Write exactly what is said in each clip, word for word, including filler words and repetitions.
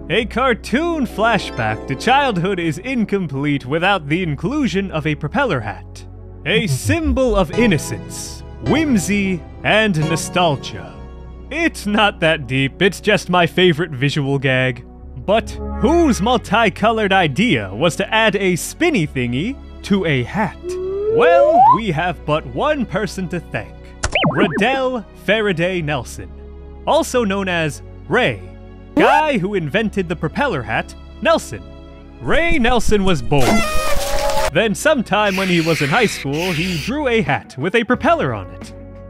A cartoon flashback to childhood is incomplete without the inclusion of a propeller hat. A symbol of innocence, whimsy, and nostalgia. It's not that deep, it's just my favorite visual gag. But whose multicolored idea was to add a spinny thingy to a hat? Well, we have but one person to thank. Riddell Faraday Nelson, also known as Ray, guy who invented the propeller hat, Nelson. Ray Nelson was born. Then sometime when he was in high school, he drew a hat with a propeller on it.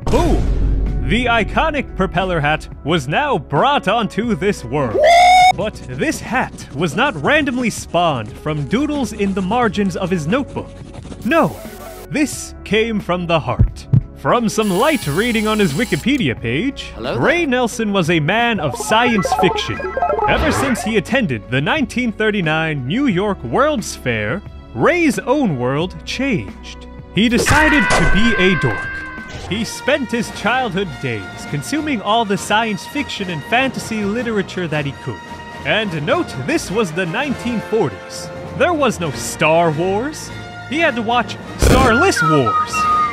Boom! The iconic propeller hat was now brought onto this world. But this hat was not randomly spawned from doodles in the margins of his notebook. No, this came from the heart. From some light reading on his Wikipedia page, Hello? Ray Nelson was a man of science fiction. Ever since he attended the nineteen thirty-nine New York World's Fair, Ray's own world changed. He decided to be a dork. He spent his childhood days consuming all the science fiction and fantasy literature that he could. And note, this was the nineteen forties. There was no Star Wars. He had to watch Starless Wars.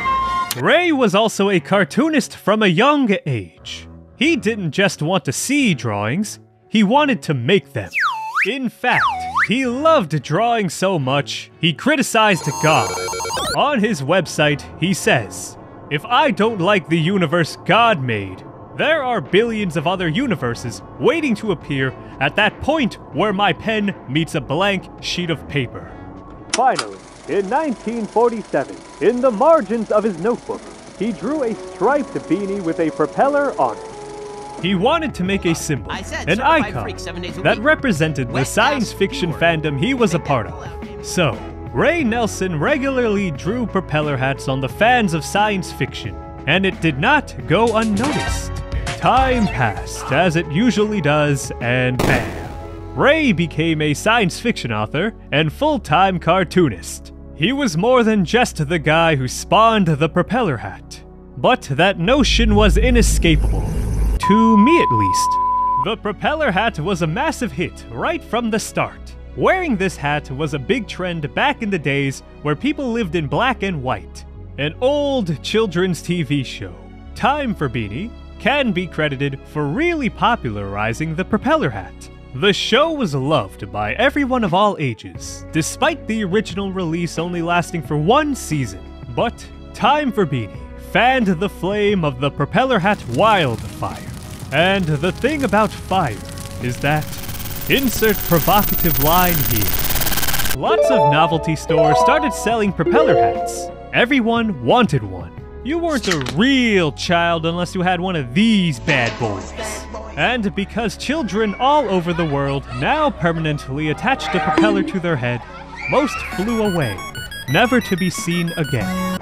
Ray was also a cartoonist from a young age. He didn't just want to see drawings, he wanted to make them. In fact, he loved drawing so much, he criticized God. On his website, he says, "If I don't like the universe God made, there are billions of other universes waiting to appear at that point where my pen meets a blank sheet of paper." Finally, in nineteen forty-seven, in the margins of his notebook, he drew a striped beanie with a propeller on it. He wanted to make a symbol, said, an icon, that represented the Wet science ass fiction keyword. fandom he was a part of. So, Ray Nelson regularly drew propeller hats on the fans of science fiction, and it did not go unnoticed. Time passed, as it usually does, and bam! Ray became a science fiction author and full-time cartoonist. He was more than just the guy who spawned the propeller hat. But that notion was inescapable. To me at least. The propeller hat was a massive hit right from the start. Wearing this hat was a big trend back in the days where people lived in black and white. An old children's T V show, Time for Beanie, can be credited for really popularizing the propeller hat. The show was loved by everyone of all ages, despite the original release only lasting for one season. But Time for Beanie fanned the flame of the propeller hat wildfire. And the thing about fire is that, insert provocative line here. Lots of novelty stores started selling propeller hats. Everyone wanted one. You weren't a real child unless you had one of these bad boys. And because children all over the world now permanently attached a propeller to their head, most flew away, never to be seen again.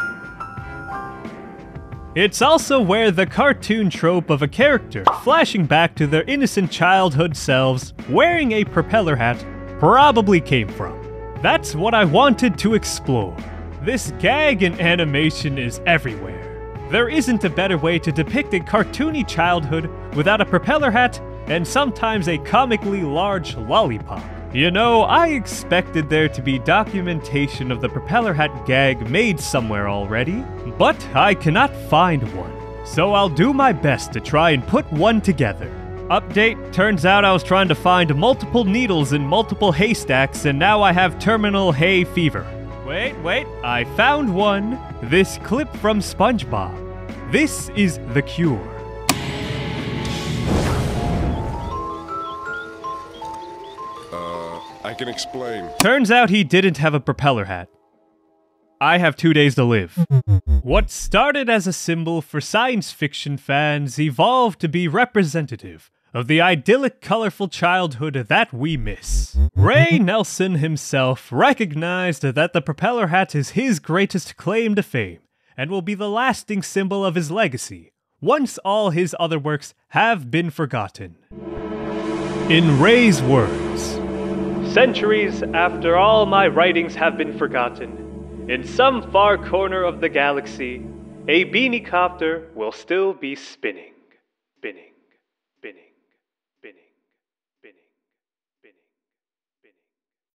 It's also where the cartoon trope of a character flashing back to their innocent childhood selves wearing a propeller hat probably came from. That's what I wanted to explore. This gag in animation is everywhere. There isn't a better way to depict a cartoony childhood without a propeller hat and sometimes a comically large lollipop. You know, I expected there to be documentation of the propeller hat gag made somewhere already, but I cannot find one. So I'll do my best to try and put one together. Update, turns out I was trying to find multiple needles in multiple haystacks and now I have terminal hay fever. Wait, wait, I found one. This clip from SpongeBob. This is the cure. I can explain. Turns out he didn't have a propeller hat. I have two days to live. What started as a symbol for science fiction fans evolved to be representative of the idyllic, colorful childhood that we miss. Ray Nelson himself recognized that the propeller hat is his greatest claim to fame and will be the lasting symbol of his legacy once all his other works have been forgotten. In Ray's words, "Centuries after all my writings have been forgotten, in some far corner of the galaxy, a beanie copter will still be spinning, spinning, spinning, spinning, spinning." spinning.